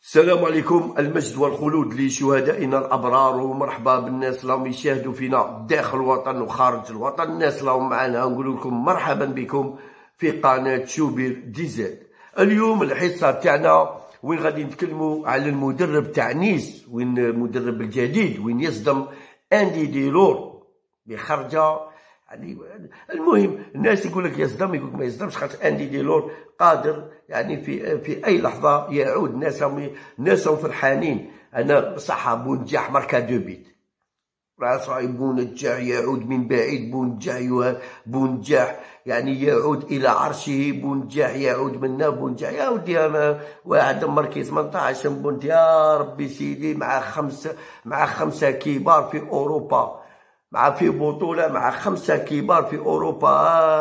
السلام عليكم، المجد والخلود لشهدائنا الأبرار، ومرحبا بالناس اللي يشاهدوا فينا داخل الوطن وخارج الوطن. الناس اللي معنا نقول لكم مرحبا بكم في قناة شوبير دي زاد. اليوم الحصة تاعنا وين غادي نتكلموا على المدرب تاع نيس، وين المدرب الجديد وين يصدم اندي ديلور بخرجه. يعني المهم الناس يقول لك يصدم، يقول لك ما يصدمش، خاطر اندي ديلور قادر يعني في اي لحظه يعود. ناسهم فرحانين. انا بصح بونجاح ماركا دو بيت، صاحب بونجاح يعود من بعيد، بونجاح يعني يعود الى عرشه، بونجاح يعود منا، بونجاح يا ودي. انا واحد ماركي 18 بونت يا ربي سيدي، مع خمسه كبار في اوروبا، في بطوله مع خمسه كبار في اوروبا.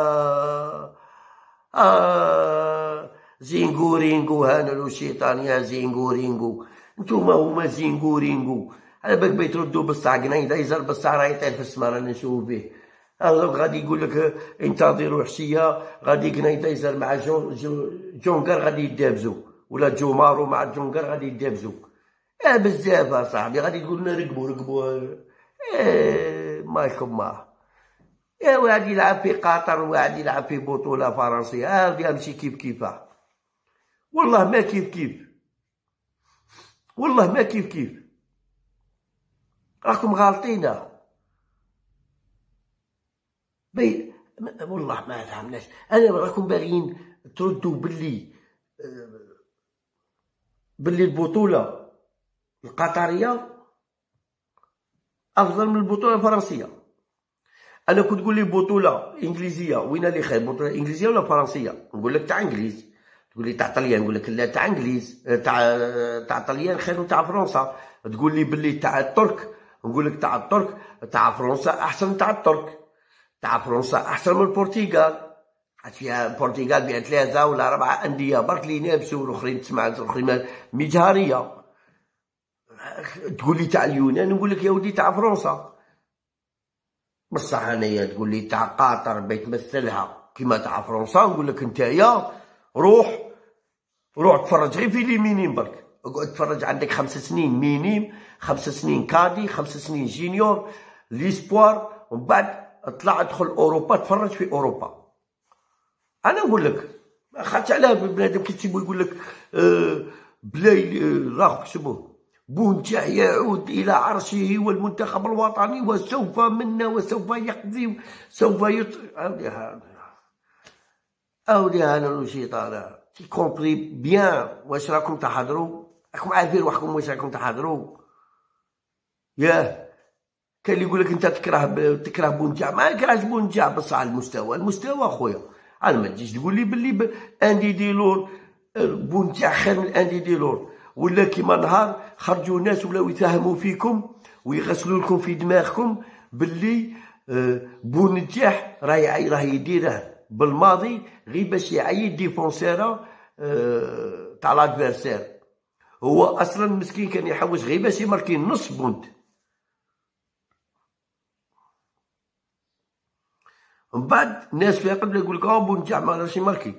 زينغو رينغو هانلو الشيطان يا زينغو رينغو، نتوما هما زينغو رينغو. على بالك بيتردوا بصح قنيديزر، بصح راه يطير في السما، رانا نشوفو فيه. غادي يقول لك انتظروا حشيه، غادي قنيديزر مع جونكر غادي يدابزو، ولا جومارو مع جونكر غادي يدابزو. بزاف اصاحبي، غادي تقول لنا ركبوا مالكم ما. يا واحد يلعب في قطر وواحد يلعب في بطوله فرنسيه، هادي ماشي كيف كيفاه. والله ما كيف كيف، والله ما كيف كيف، راكم غالطين. والله ما فهمناش. انا راكم باغيين تردوا باللي البطوله القطريه افضل من البطوله الفرنسيه. انا كنت تقول لي بطوله انجليزيه وين اللي خير، بطوله انجليزيه ولا فرنسيه؟ نقول لك تاع انجليز. تقول لي تاع طليان، نقول لك لا تاع انجليز، تاع طليان خير من تاع فرنسا. تقول لي باللي تاع الترك، نقول لك تاع الترك تاع فرنسا احسن من تاع الترك، تاع فرنسا احسن من البرتغال. فيها البرتغال فيها 3 ولا 4 انديه برك اللي ينافسوا، والاخرين تسمع الاخرين مجهريه. تقول لي تاع اليونان، نقول لك يا ودي تاع فرنسا. بصح انايا تقول لي تاع قطر بيتمثلها كيما تاع فرنسا، نقول لك نتايا روح تفرج غير في لي مينيم برك. اقعد تفرج، عندك 5 سنين مينيم، 5 سنين كادي، 5 سنين جينيور، ليسبوار، ومن بعد اطلع ادخل اوروبا، تفرج في اوروبا. انا نقول لك خاطر علاه بنادم كي تسيبو يقول لك بلاي راهو شبوه بونجاح يعود الى عرشه والمنتخب الوطني، وسوف منا وسوف يقضي سوف اودي هذا الشيطان كي كومبري بيان واش راكم تحضروا، راكم عارفين روحكم واش راكم تحضروا. ياه كان اللي يقول لك انت تكره بونجاح، ما يكرهش بونجاح، بصح على المستوى خويا. انا ما تجيش تقول لي باللي اندي ديلور بونجاح خير من اندي ديلور، ولا كيما نهار خرجوا ناس ولاو يتهموا فيكم ويغسلوا لكم في دماغكم باللي بونجاح راه يديره بالماضي غير باش يعيد ديفونسيرا تاع لادفيرسير. هو اصلا مسكين كان يحوس غير باش يماركي نص بونت. من بعد الناس فيها قبل يقول لك بونجاح ما راهش يماركي.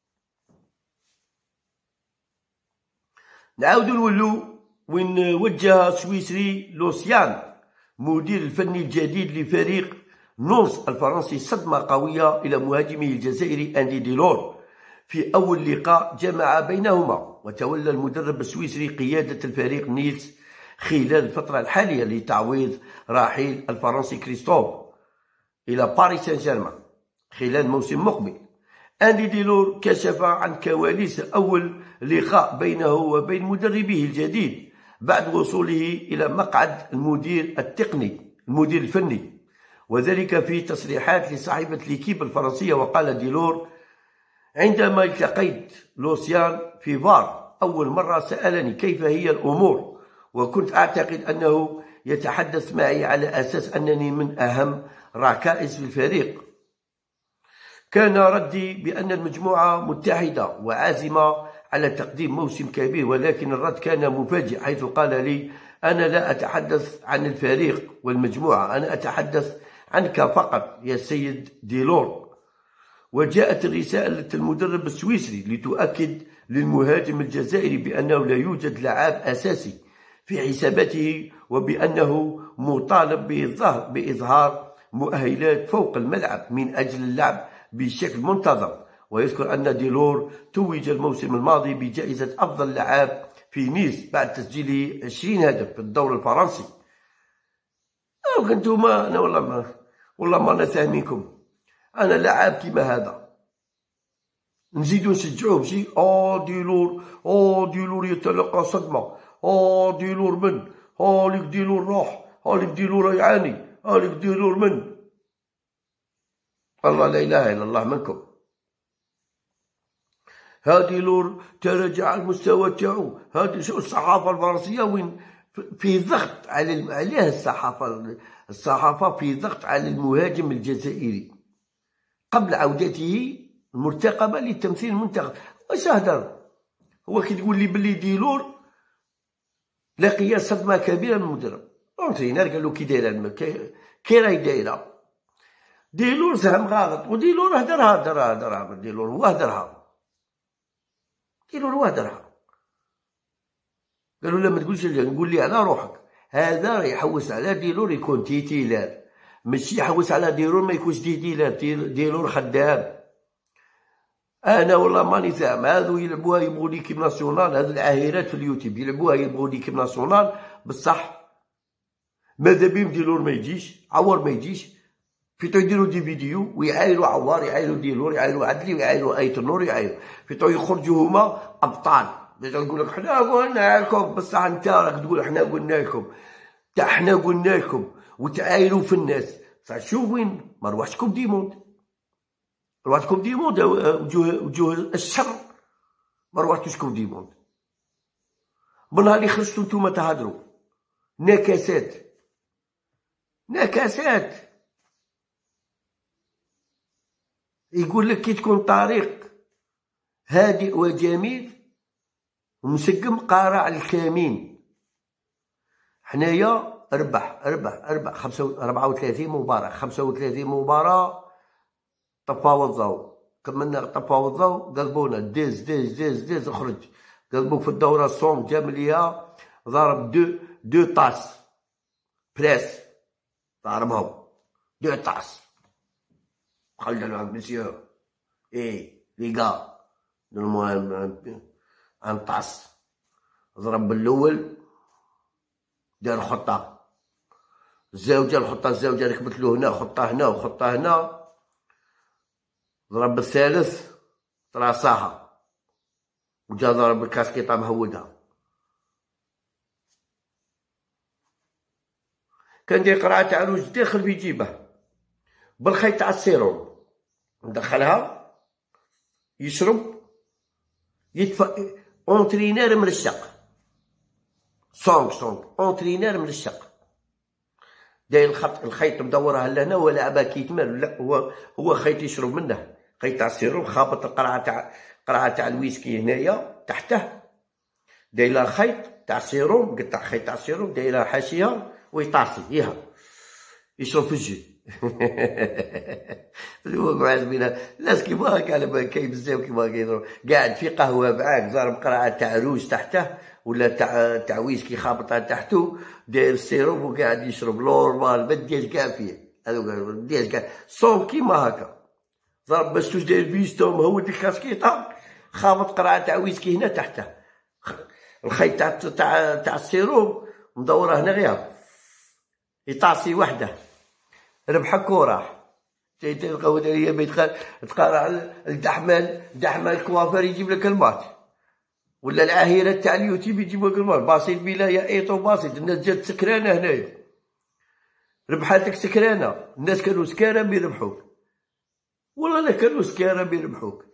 نعاودو نولو وين وجه السويسري لوسيان مدير الفني الجديد لفريق نونس الفرنسي صدمة قوية إلى مهاجمه الجزائري أندي ديلور في أول لقاء جمع بينهما. وتولى المدرب السويسري قيادة الفريق نيلز خلال الفترة الحالية لتعويض رحيل الفرنسي كريستوف إلى باريس سان جيرمان خلال موسم مقبل. أندي ديلور كشف عن كواليس أول لقاء بينه وبين مدربه الجديد بعد وصوله إلى مقعد المدير الفني، وذلك في تصريحات لصاحبة ليكيب الفرنسية. وقال ديلور: عندما التقيت لوسيان في فار أول مرة سألني كيف هي الأمور، وكنت أعتقد أنه يتحدث معي على أساس أنني من أهم ركائز في الفريق. كان ردي بأن المجموعة متحدة وعازمة على تقديم موسم كبير، ولكن الرد كان مفاجئ حيث قال لي: أنا لا أتحدث عن الفريق والمجموعة، أنا أتحدث عنك فقط يا سيد ديلور. وجاءت رسالة المدرب السويسري لتؤكد للمهاجم الجزائري بأنه لا يوجد لاعب أساسي في حساباته، وبأنه مطالب بإظهار مؤهلات فوق الملعب من أجل اللعب بشكل منتظم. ويذكر أن ديلور توج الموسم الماضي بجائزة أفضل لاعب في نيس بعد تسجيله 20 هدف في الدوري الفرنسي. كنتوما أنا والله ما أنا فاهمينكم. أنا لاعب كيما هذا نزيدو نشجعوه بشي ديلور يتلقى صدمة، ديلور من ليك ديلور راح، ليك ديلور يعاني، ليك ديلور من الله لا إله إلا الله منكم. ديلور تراجع المستوى تاعو. هذه شو الصحافة الفرنسية وين في ضغط عليه الصحافة في ضغط على المهاجم الجزائري قبل عودته المرتقبة لتمثيل المنتخب. واش هدر هو كي تقول لي بلي ديلور لقي صدمة كبيرة من المدرب اونترينر قال له كي دايره كي راهي دايره. ديلور سهم غلط، وديلور هدرها ديلور هو هدرها. قالوا لا ما تقولش نقول لي على روحك. هذا راه يحوس على ديلور يكون تيتيلار، ماشي يحوس على ديلور ما يكونش تيتيلار. ديلور خدام. انا والله ماني فاهم. هادو يلعبوها يبغوا ليكيب ناسيونال، هاد العاهرات في اليوتيوب يلعبوها يبغوا ليكيب ناسيونال بصح ماذا بهم ديلور ما يجيش، عوار ما يجيش. فيتو يديروا دي فيديو ويعايروا عوار، يعايروا ديلور، يعايروا عدلي، ويعايروا ايت النور، يعايروا فيتو يخرجوا هما ابطال. يقول لك حنا قلنا لكم بصح انت راك تقول حنا قلنا لكم وتعايروا في الناس. شوف وين ما روحش كوب دي موند، وجوه الشر ما روحتوش كوب دي موند. من نهار اللي خرجتو نتوما تهضروا نكاسات. يقول لك كي تكون طريق هادئ وجميل ومسقم قارع الكمين. حنايا ربح 34 مباراة، 35 مباراة طفاو الضوء. كملنا طفاو الضوء قلبونا ديز اخرج. قلبوك في الدورة صوم جاملية ضرب دو طاس بريس، ضربهم 2 طاس. خلنا لهم مسيو ليغا المهم ان طاس. ضرب بالاول دار خطة الزوجة ركبت له هنا خطة هنا وخطة هنا. ضرب بالثالث تراصاها وجا ضرب الكاسكيطة مهودها. كان دير قرعة تاع روج داخل في جيبه بالخيط تاع السيروم، ندخلها يشرب يدفى. اونترينير مرشق سونغ اونترينير مرشق داير الخيط مدورها لهنا ولعبها كيتمال. لا هو خيط يشرب منه، خيط تاع السيروم خابط القرعة تاع الويسكي هنايا تحته. داير خيط تاع السيروم، قطع خيط تاع السيروم دايرها حاشيها ويطاسي ياها يشرب في الجي. الناس كيما هكا كاين بزاف كيما كيضرب قاعد في قهوه معاك ضارب قرعه تاع روج تحته ولا تاع ويسكي خابطها تحته داير السيروم وقاعد يشرب نورمال ما ديرش كاع فيه. هذوك ما ديرش كاع صون كيما هكا ضرب باش توش داير فيستو مهود الكاسكيطه خابط قرعه تاع ويسكي هنا تحته. الخيط تاع السيروم مدوره هنا غير يطاسي وحده ربحك وراح. تلقاو هي تقارع الدحمال كوافير يجيب لك الماتش، ولا العاهرات تاع اليوتيوب يجيبوا لك الماتش. باسيط بلايا ايطو باسيط. الناس جات سكرانه هنايا ربحاتك سكرانه. الناس كانوا سكارى بيربحوك، والله لا كانوا سكارى بيربحوك.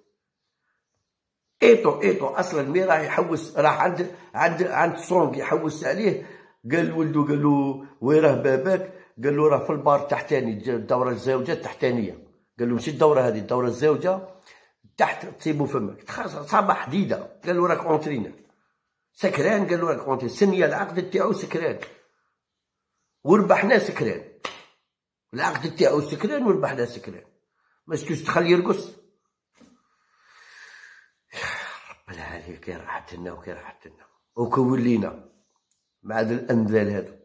ايطو اصلا مي راح يحوس، راح عند سونغ يحوس عليه. قال لولدو قال له وين راه باباك؟ قال له راه في البار التحتاني الدوره الزوجه التحتانيه. قال له ماشي الدوره هذه الدوره الزوجه تحت تصيبوا فمك صابه حديده. قال له راك اونترينر سكران. قال له راك اونترينر سنيه العقد تاعو سكران وربحنا سكران. العقد تاعو سكران وربحنا سكران. ما شفتوش تخلي يرقص. يا رب العالمين. كي راحت لنا وكي راحت لنا وكولينا مع هذا الانذال هذا.